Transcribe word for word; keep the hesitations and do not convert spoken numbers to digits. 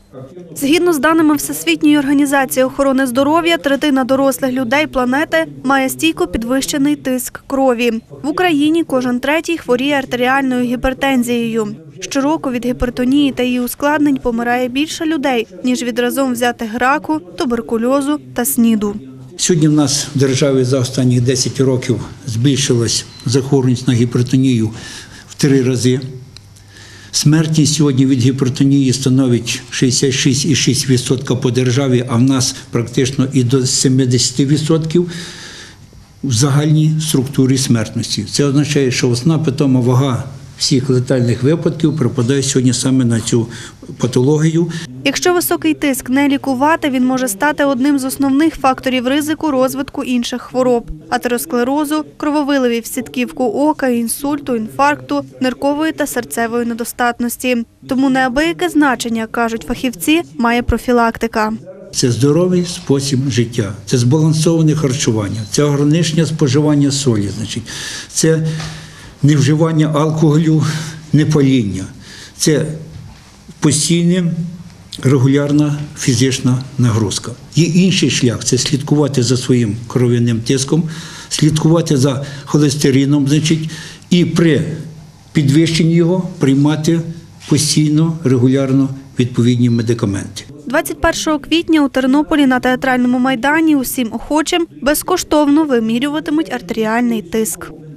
Згідно з даними Всесвітньої організації охорони здоров'я, третина дорослих людей планети має стійко підвищений тиск крові. В Україні кожен третій хворіє артеріальною гіпертензією. Щороку від гіпертонії та її ускладнень помирає більше людей, ніж від разом взятих раку, туберкульозу та СНІДу. Сьогодні в нас в державі за останні десять років збільшилась захворюваність на гіпертонію в три рази. Смертність сьогодні від гіпертонії становить шістдесят шість цілих шість десятих відсотка по державі, а в нас практично і до сімдесят відсотків в загальній структурі смертності. Це означає, що основна питома вага всіх летальних випадків припадає сьогодні саме на цю патологію. Якщо високий тиск не лікувати, він може стати одним з основних факторів ризику розвитку інших хвороб – атеросклерозу, крововиливів сітківку ока, інсульту, інфаркту, ниркової та серцевої недостатності. Тому неабияке значення, кажуть фахівці, має профілактика. Це здоровий спосіб життя, це збалансоване харчування, це ограничення споживання солі, значить, це невживання алкоголю, непаління, це постійна регулярна фізична нагрузка. Є інший шлях – це слідкувати за своїм кров'яним тиском, слідкувати за холестерином, значить, і при підвищенні його приймати постійно, регулярно відповідні медикаменти. двадцять першого квітня у Тернополі на Театральному майдані усім охочим безкоштовно вимірюватимуть артеріальний тиск.